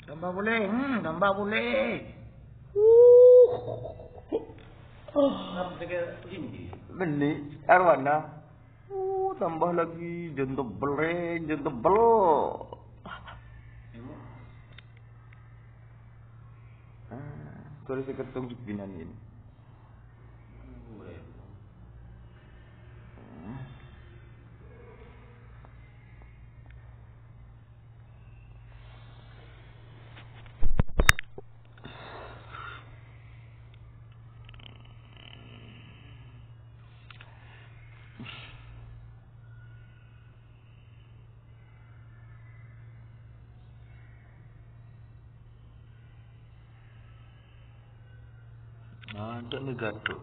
Tambah boleh. Tambah boleh. Benih arwana. Tambah lagi jen tebel. Tulis ketung binan ini. Ada nih gaduh.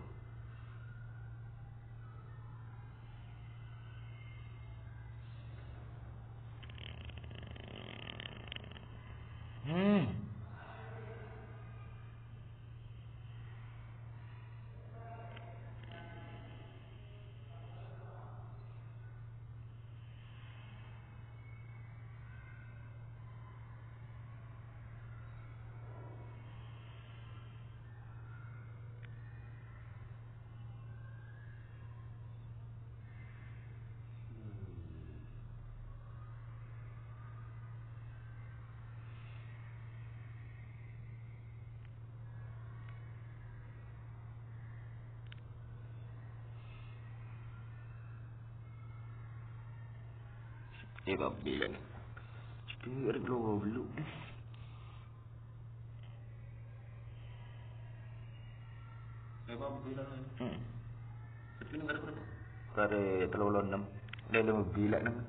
Dia bilang biar dulu. Apa bilang? Tapi negara berapa? Kare 36. Dia 5 bilang nama.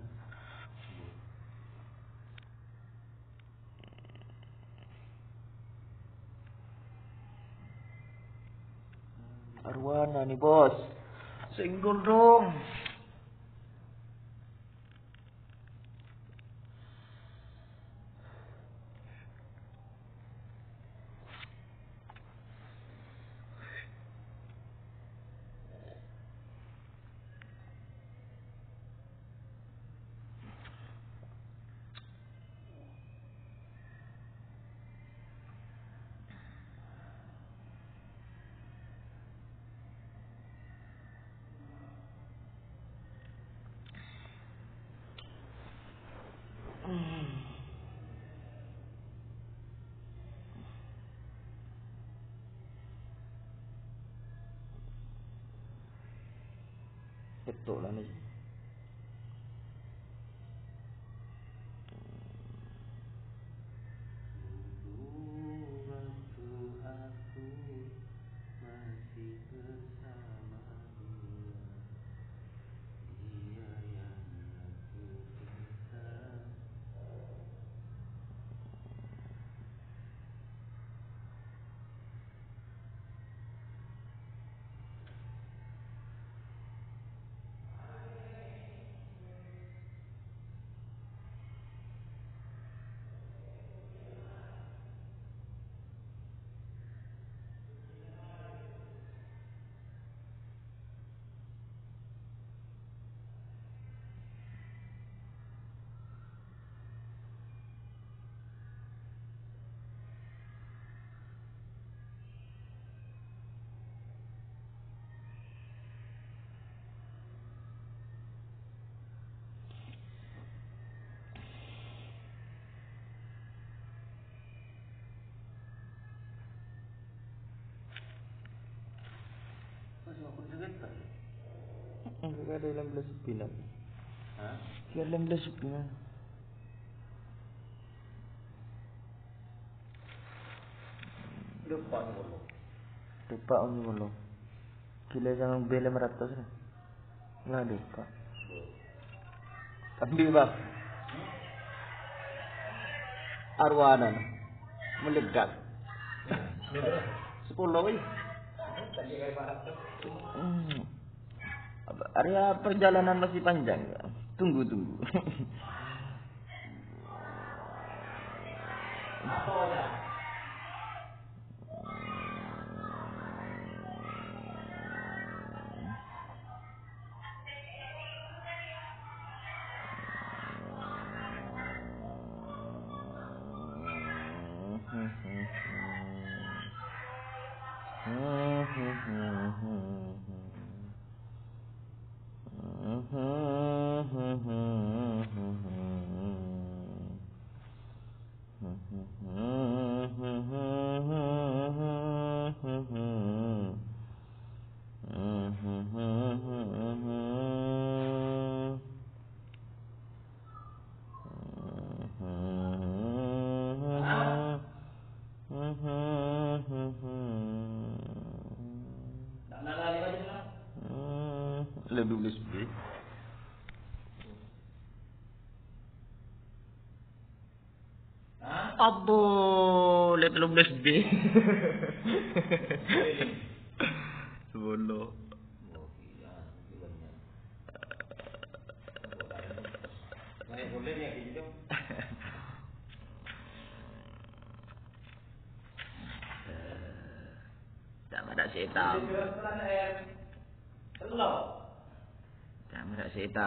Arwana nih bos. Senggol dong. Betul lah nih. Enggak ada 16 9. Hah? 16 9. Lupa dulu. Gila sama bela meratus nih. Nggak lupa. Tapi bang, arwana meledak. 10 wih. Area perjalanan masih panjang. Tunggu. Le 12B. Abo, le 12B. Sebolo. Boleh ni gitu. Tak ada cerita. Tak ada cerita.